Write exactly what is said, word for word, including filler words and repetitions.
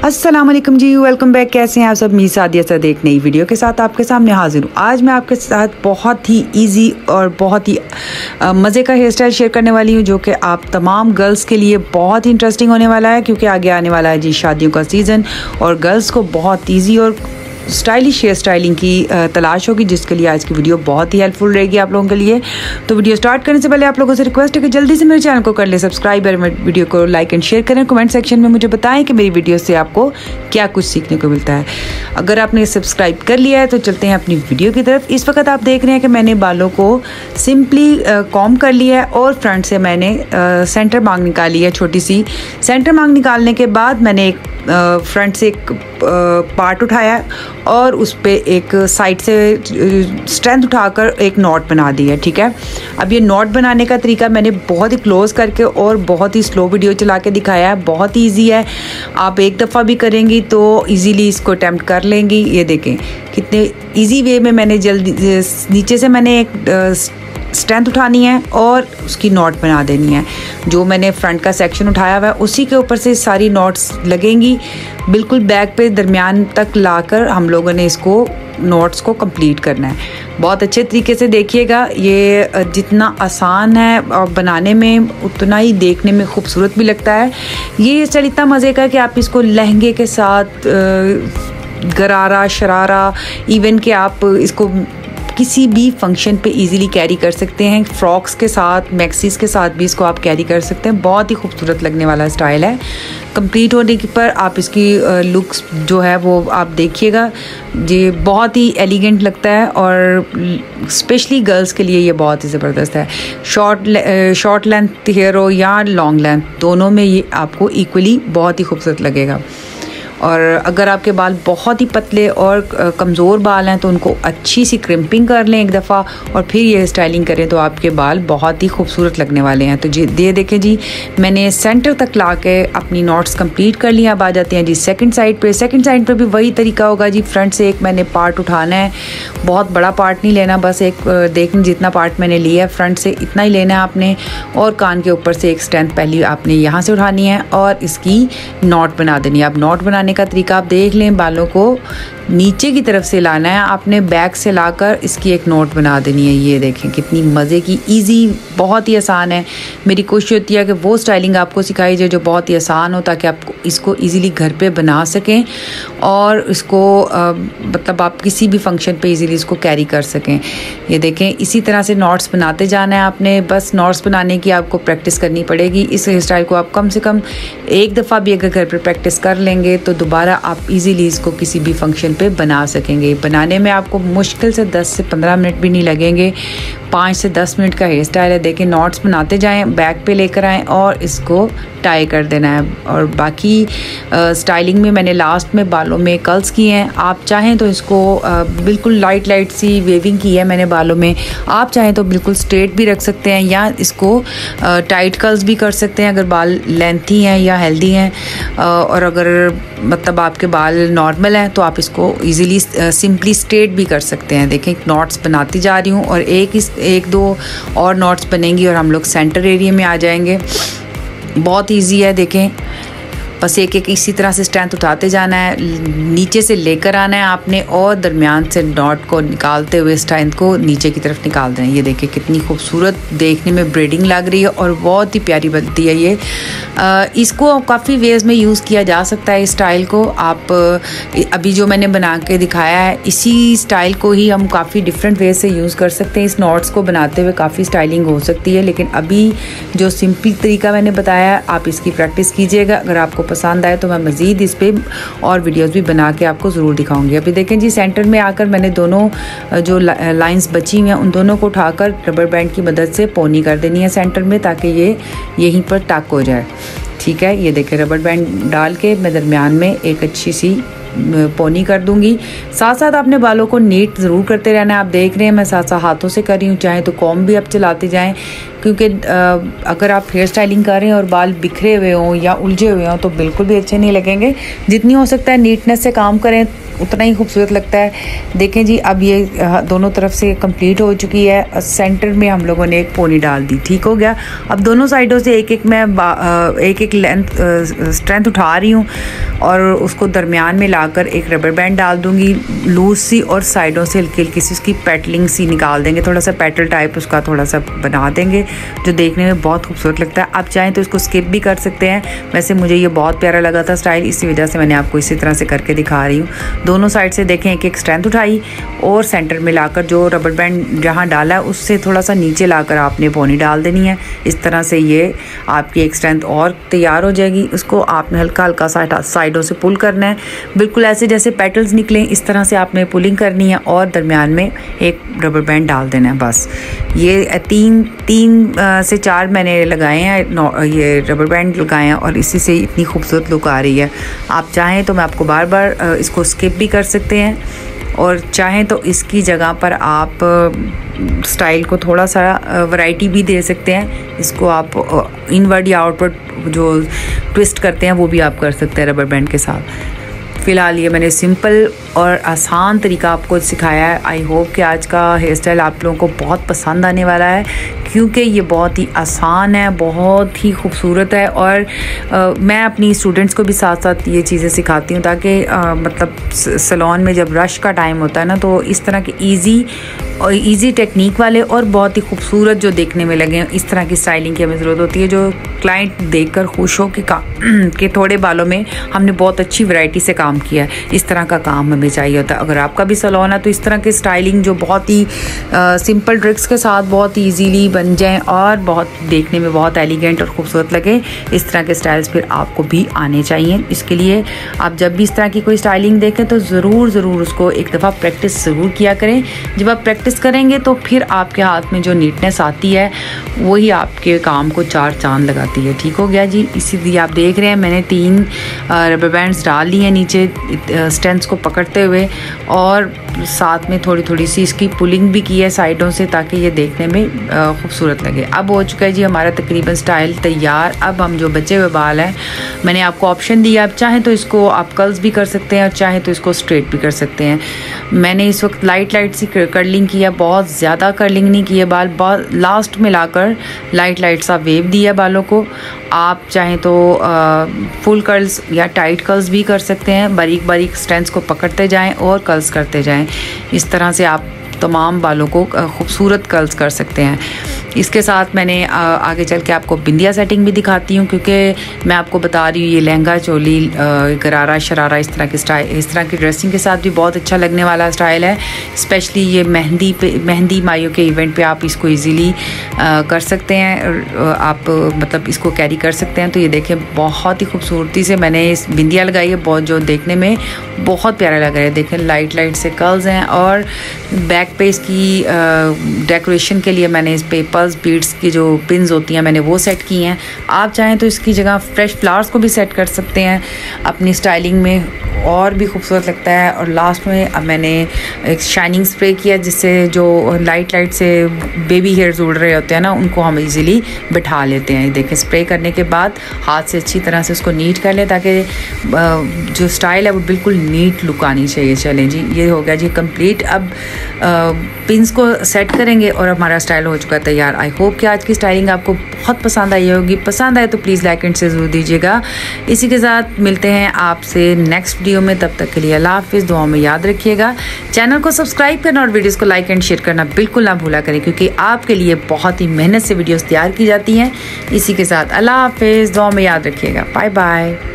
अस्सलाम वालेकुम जी, welcome back. कैसे हैं आप सब? मी सादिया सद एक नई वीडियो के साथ आपके सामने हाजिर हूँ। आज मैं आपके साथ बहुत ही इजी और बहुत ही मज़े का हेयर स्टाइल शेयर करने वाली हूँ, जो कि आप तमाम गर्ल्स के लिए बहुत ही इंटरेस्टिंग होने वाला है, क्योंकि आगे आने वाला है जी शादियों का सीज़न और गर्ल्स को बहुत ईजी और स्टाइलिश हेयर स्टाइलिंग की तलाश होगी, जिसके लिए आज की वीडियो बहुत ही हेल्पफुल रहेगी आप लोगों के लिए। तो वीडियो स्टार्ट करने से पहले आप लोगों से रिक्वेस्ट है कि जल्दी से मेरे चैनल को कर ले सब्सक्राइब और मेरे वीडियो को लाइक एंड शेयर करें। कमेंट सेक्शन में मुझे बताएं कि मेरी वीडियो से आपको क्या कुछ सीखने को मिलता है। अगर आपने सब्सक्राइब कर लिया है तो चलते हैं अपनी वीडियो की तरफ। इस वक्त आप देख रहे हैं कि मैंने बालों को सिंपली कॉम्ब कर लिया है और फ्रंट से मैंने सेंटर मांग निकाली है, छोटी सी सेंटर मांग निकालने के बाद मैंने एक फ्रंट से एक पार्ट उठाया और उस पर एक साइड से स्ट्रेंथ उठाकर एक नॉट बना दी है। ठीक है, अब ये नॉट बनाने का तरीका मैंने बहुत ही क्लोज करके और बहुत ही स्लो वीडियो चला के दिखाया है। बहुत ही ईजी है, आप एक दफ़ा भी करेंगी तो इजीली इसको अटेम्प्ट कर लेंगी। ये देखें कितने इजी वे में मैंने जल्दी नीचे से मैंने एक स्ट्रेंथ उठानी है और उसकी नॉट बना देनी है। जो मैंने फ्रंट का सेक्शन उठाया हुआ है उसी के ऊपर से सारी नॉट्स लगेंगी, बिल्कुल बैक पे दरमियान तक लाकर हम लोगों ने इसको नॉट्स को कंप्लीट करना है। बहुत अच्छे तरीके से देखिएगा, ये जितना आसान है और बनाने में उतना ही देखने में खूबसूरत भी लगता है। ये स्टाइल इतना मज़े का है कि आप इसको लहंगे के साथ, गरारा शरारा, इवन कि आप इसको किसी भी फंक्शन पे इजीली कैरी कर सकते हैं। फ्रॉक्स के साथ, मैक्सीज के साथ भी इसको आप कैरी कर सकते हैं। बहुत ही खूबसूरत लगने वाला स्टाइल है। कंप्लीट होने के पर आप इसकी लुक्स जो है वो आप देखिएगा, ये बहुत ही एलिगेंट लगता है और स्पेशली गर्ल्स के लिए ये बहुत ही ज़बरदस्त है। शॉर्ट शॉर्ट लेंथ हेयर हो या लॉन्ग लेंथ, दोनों में ये आपको इक्वली बहुत ही खूबसूरत लगेगा। और अगर आपके बाल बहुत ही पतले और कमज़ोर बाल हैं तो उनको अच्छी सी क्रिम्पिंग कर लें एक दफ़ा और फिर ये स्टाइलिंग करें तो आपके बाल बहुत ही खूबसूरत लगने वाले हैं। तो जी ये देखें जी, मैंने सेंटर तक ला के अपनी नॉट्स कंप्लीट कर ली। अब आ जाते हैं जी सेकंड साइड पे। सेकंड साइड पे भी वही तरीका होगा जी। फ्रंट से एक मैंने पार्ट उठाना है, बहुत बड़ा पार्ट नहीं लेना, बस एक देखने जितना पार्ट मैंने लिया है फ्रंट से इतना ही लेना है आपने। और कान के ऊपर से एक स्ट्रेंथ पहले आपने यहाँ से उठानी है और इसकी नॉट बना देनी है। अब नॉट बनाने का तरीका आप देख लें, बालों को नीचे की तरफ से लाना है आपने, बैक से लाकर इसकी एक नोट बना देनी है। ये देखें कितनी मज़े की, इजी, बहुत ही आसान है। मेरी कोशिश होती है कि वो स्टाइलिंग आपको सिखाई जाए जो बहुत ही आसान हो, ताकि आप इसको इजीली घर पे बना सकें और इसको आ, मतलब आप किसी भी फंक्शन पे इजीली इसको कैरी कर सकें। ये देखें, इसी तरह से नॉट्स बनाते जाना है आपने। बस नॉट्स बनाने की आपको प्रैक्टिस करनी पड़ेगी। इस हेयर स्टाइल को आप कम से कम एक दफ़ा भी अगर घर पर प्रैक्टिस कर लेंगे तो दोबारा आप इजीली इसको किसी भी फंक्शन पे बना सकेंगे। बनाने में आपको मुश्किल से दस से पंद्रह मिनट भी नहीं लगेंगे। पाँच से दस मिनट का हेयर स्टाइल है। देखिए, नॉट्स बनाते जाएं, बैक पे लेकर आएं और इसको टाई कर देना है। और बाकी आ, स्टाइलिंग में मैंने लास्ट में बालों में कर्ल्स किए हैं। आप चाहें तो इसको आ, बिल्कुल लाइट लाइट सी वेविंग की है मैंने बालों में। आप चाहें तो बिल्कुल स्ट्रेट भी रख सकते हैं या इसको आ, टाइट कर्ल्स भी कर सकते हैं अगर बाल लेंथी हैं या हेल्दी हैं। आ, और अगर मतलब आपके बाल नॉर्मल हैं तो आप इसको इजीली सिंपली स्ट्रेट भी कर सकते हैं। देखें, नॉट्स बनाती जा रही हूँ और एक इस एक दो और नॉट्स बनेंगी और हम लोग सेंटर एरिया में आ जाएंगे। बहुत इजी है, देखें, बस एक एक इसी तरह से स्ट्रेंथ उठाते जाना है, नीचे से लेकर आना है आपने और दरमियान से नॉट को निकालते हुए स्ट्रेंथ को नीचे की तरफ निकाल देना है। ये देखिए कितनी खूबसूरत देखने में ब्रेडिंग लग रही है और बहुत ही प्यारी बनती है ये। आ, इसको काफ़ी वेज में यूज़ किया जा सकता है। इस स्टाइल को आप अभी जो मैंने बना के दिखाया है, इसी स्टाइल को ही हम काफ़ी डिफरेंट वे से यूज़ कर सकते हैं। इस नॉट्स को बनाते हुए काफ़ी स्टाइलिंग हो सकती है, लेकिन अभी जो सिंपल तरीका मैंने बताया है आप इसकी प्रैक्टिस कीजिएगा। अगर आपको पसंद आए तो मैं मज़ीद इस पे और वीडियोस भी बना के आपको ज़रूर दिखाऊंगी। अभी देखें जी, सेंटर में आकर मैंने दोनों जो लाइंस बची हुई हैं उन दोनों को उठाकर रबर बैंड की मदद से पोनी कर देनी है सेंटर में, ताकि ये यहीं पर टक हो जाए। ठीक है, ये देखें, रबर बैंड डाल के मैं दरमियान में एक अच्छी सी पोनी कर दूंगी। साथ साथ आपने बालों को नीट ज़रूर करते रहना है। आप देख रहे हैं मैं साथ साथ हाथों से कर रही हूँ, चाहे तो कॉम्ब भी आप चलाते जाएं। क्योंकि अगर आप हेयर स्टाइलिंग कर रहे हैं और बाल बिखरे हुए हों या उलझे हुए हों तो बिल्कुल भी अच्छे नहीं लगेंगे। जितनी हो सकता है नीटनेस से काम करें, उतना ही खूबसूरत लगता है। देखें जी, अब ये दोनों तरफ से कंप्लीट हो चुकी है। सेंटर में हम लोगों ने एक पोनी डाल दी, ठीक हो गया। अब दोनों साइडों से एक एक मैं एक एक लेंथ स्ट्रेंथ उठा रही हूँ और उसको दरमियान में लाकर एक रबर बैंड डाल दूँगी लूज सी, और साइडों से हल्की हल्की सी उसकी पेटलिंग सी निकाल देंगे, थोड़ा सा पेटल टाइप उसका थोड़ा सा बना देंगे, जो देखने में बहुत खूबसूरत लगता है। आप चाहें तो इसको स्किप भी कर सकते हैं। वैसे मुझे ये बहुत प्यारा लगा था स्टाइल, इसी वजह से मैंने आपको इसी तरह से करके दिखा रही हूँ। दोनों साइड से देखें एक एक स्ट्रेंथ उठाई और सेंटर में लाकर जो रबर बैंड जहाँ डाला है उससे थोड़ा सा नीचे लाकर आपने पोनी डाल देनी है। इस तरह से ये आपकी एक स्ट्रेंथ और तैयार हो जाएगी। उसको आपने हल्का हल्का सा साइडों से पुल करना है, बिल्कुल ऐसे जैसे पेटल्स निकलें इस तरह से आपने पुलिंग करनी है और दरमियान में एक रबर बैंड डाल देना है। बस ये तीन तीन से चार मैंने लगाए हैं, ये रबर बैंड लगाए हैं और इसी से इतनी खूबसूरत लुक आ रही है। आप चाहें तो मैं आपको बार बार इसको स्किप भी कर सकते हैं और चाहें तो इसकी जगह पर आप स्टाइल को थोड़ा सा वैरायटी भी दे सकते हैं। इसको आप इनवर्ड या आउटवर्ड जो ट्विस्ट करते हैं वो भी आप कर सकते हैं रबर बैंड के साथ। फ़िलहाल ये मैंने सिंपल और आसान तरीका आपको सिखाया है। आई होप कि आज का हेयर स्टाइल आप लोगों को बहुत पसंद आने वाला है, क्योंकि ये बहुत ही आसान है, बहुत ही खूबसूरत है। और आ, मैं अपनी स्टूडेंट्स को भी साथ साथ ये चीज़ें सिखाती हूँ ताकि आ, मतलब सैलून में जब रश का टाइम होता है ना, तो इस तरह के ईजी और ईजी टेक्निक वाले और बहुत ही खूबसूरत जो देखने में लगे इस तरह की स्टाइलिंग की हमें ज़रूरत होती है, जो क्लाइंट देखकर खुश हो कि कि थोड़े बालों में हमने बहुत अच्छी वैरायटी से काम किया है। इस तरह का काम हमें चाहिए होता है। अगर आपका भी सैलून है तो इस तरह की स्टाइलिंग जो बहुत ही आ, सिंपल ट्रिक्स के साथ बहुत ईजीली बन जाएं और बहुत देखने में बहुत एलिगेंट और खूबसूरत लगे, इस तरह के स्टाइल्स फिर आपको भी आने चाहिए। इसके लिए आप जब भी इस तरह की कोई स्टाइलिंग देखें तो ज़रूर ज़रूर उसको एक दफ़ा प्रैक्टिस ज़रूर किया करें। जब आप प्रैक्टिस करेंगे तो फिर आपके हाथ में जो नीटनेस आती है वही आपके काम को चार चांद लगाती है। ठीक हो गया जी। इसीलिए आप देख रहे हैं मैंने तीन रबर बैंड्स डाल लिए नीचे स्ट्रेंथ्स को पकड़ते हुए, और साथ में थोड़ी थोड़ी सी इसकी पुलिंग भी की है साइडों से ताकि ये देखने में खूबसूरत लगे। अब हो चुका है जी हमारा तकरीबन स्टाइल तैयार। अब हम जो बचे हुए बाल हैं, मैंने आपको ऑप्शन दिया, आप चाहें तो इसको आप कर्ल्स भी कर सकते हैं और चाहें तो इसको स्ट्रेट भी कर सकते हैं। मैंने इस वक्त लाइट लाइट सी कर्लिंग की है, बहुत ज़्यादा कर्लिंग नहीं की है, बाल बहुत लास्ट में लाकर लाइट लाइट सा वेव दिया बालों को। आप चाहें तो आ, फुल कर्ल्स या टाइट कर्ल्स भी कर सकते हैं, बारीक बारीक स्ट्रेंथ्स को पकड़ते जाएं और कर्ल्स करते जाएं। इस तरह से आप तमाम बालों को खूबसूरत कर्ल्स कर सकते हैं। इसके साथ मैंने आगे चल के आपको बिंदिया सेटिंग भी दिखाती हूँ, क्योंकि मैं आपको बता रही हूँ ये लहंगा चोली गरारा शरारा इस तरह की स्टाइल, इस तरह की ड्रेसिंग के साथ भी बहुत अच्छा लगने वाला स्टाइल है। स्पेशली ये मेहंदी पे मेहंदी माइयों के इवेंट पे आप इसको इजीली कर सकते हैं, आप मतलब इसको कैरी कर सकते हैं। तो ये देखें बहुत ही खूबसूरती से मैंने इस बिंदिया लगाई है, बहुत जो देखने में बहुत प्यारा लग रहा है। देखें लाइट लाइट से कर्ल्स हैं और बैक पे इसकी डेकोरेशन के लिए मैंने इस पे पर्ल्स बीड्स की जो पिन्स होती हैं मैंने वो सेट की हैं। आप चाहें तो इसकी जगह फ्रेश फ्लावर्स को भी सेट कर सकते हैं अपनी स्टाइलिंग में, और भी खूबसूरत लगता है। और लास्ट में अब मैंने एक शाइनिंग स्प्रे किया जिससे जो लाइट लाइट से बेबी हेयर्स उड़ रहे होते हैं ना, उनको हम इजीली बिठा लेते हैं। देखें स्प्रे करने के बाद हाथ से अच्छी तरह से उसको नीट कर लें ताकि जो स्टाइल है वो बिल्कुल नीट लुक आनी चाहिए। चलें जी, ये हो गया जी कंप्लीट। अब पिंस को सेट करेंगे और हमारा स्टाइल हो चुका है तैयार। आई होप कि आज की स्टाइलिंग आपको बहुत पसंद आई होगी। पसंद आए तो प्लीज़ लाइक एंड शेयर ज़रूर दीजिएगा। इसी के साथ मिलते हैं आपसे नेक्स्ट वीडियो में, तब तक के लिए अल्लाह हाफिज़। दुआ में याद रखिएगा, चैनल को सब्सक्राइब करना और वीडियोज़ को लाइक एंड शेयर करना बिल्कुल ना भूला करें, क्योंकि आपके लिए बहुत ही मेहनत से वीडियोज़ तैयार की जाती हैं। इसी के साथ अल्लाह हाफिज़, दुआ में याद रखिएगा। Bye bye.